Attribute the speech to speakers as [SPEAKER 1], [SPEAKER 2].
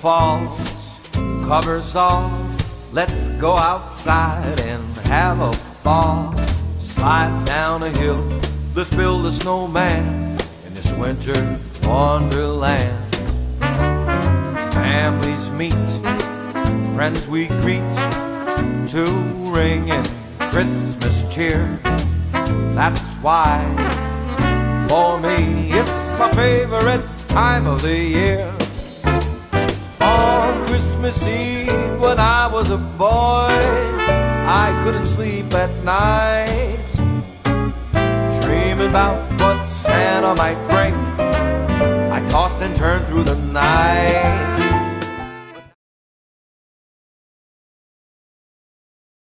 [SPEAKER 1] falls, covers off. Let's go outside and have a ball. Slide down a hill, let's build a snowman in this winter wonderland. Families meet, friends we greet, to ring in Christmas cheer. That's why, for me, it's my favorite time of the year. On Christmas Eve when I was a boy, I couldn't sleep at night, dreaming about what Santa might bring. I tossed and turned through the night.